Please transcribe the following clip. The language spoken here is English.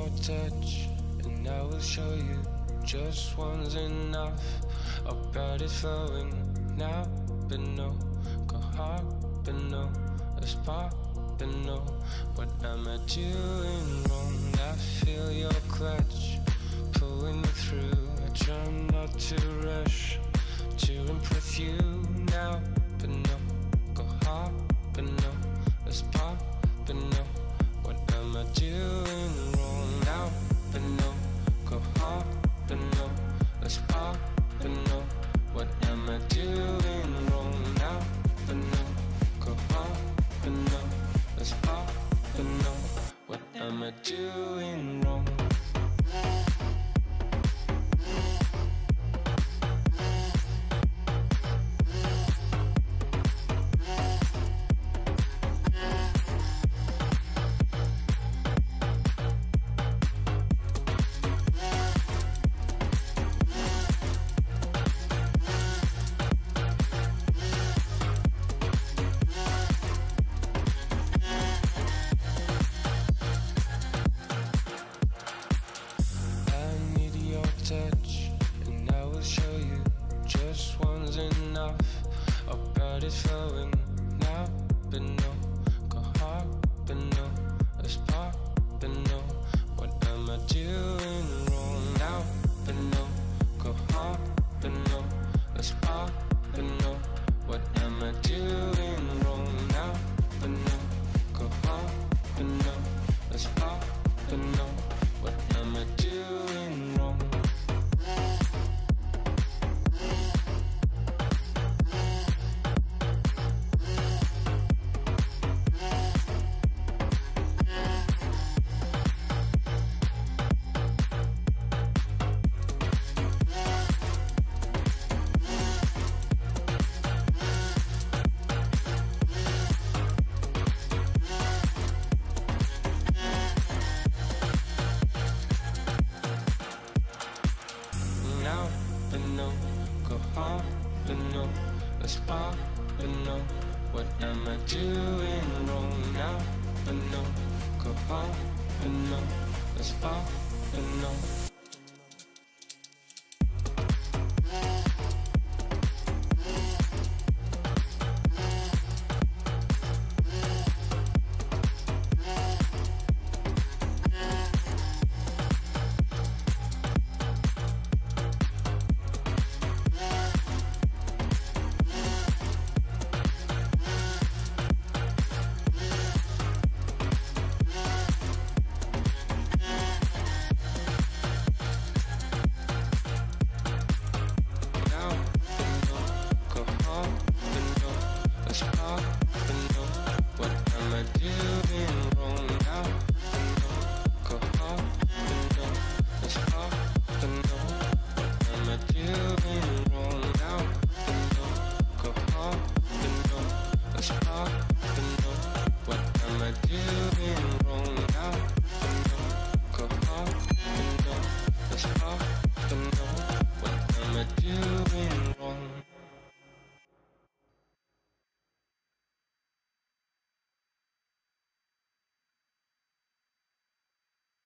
your touch, and I will show you just one's enough. About it flowing now, but no, go hard, but no, let's pop, but no. What am I doing wrong? I feel your clutch pulling me through. I try not to rush to impress you now, but no, go hard, but no, let's pop, but no. What am I doing wrong now? But no, go hard, but no, let's pop, but no. What am I doing wrong now? But no, go hard, but no, let's pop, but no. What am I doing wrong? Touch, and I will show you just one's enough. About it flowing now, but no, go hard, but no, let's pop, but no. What am I doing wrong now? But no, go hard, but no, let's pop, but no. What am I doing wrong now? But no, go hard, but no, let's pop, but no. What am I doing wrong? Now, but no, go hard, but no, let's pop, but no. What am I doing wrong now? But no, go hard, but no, let's pop, but no.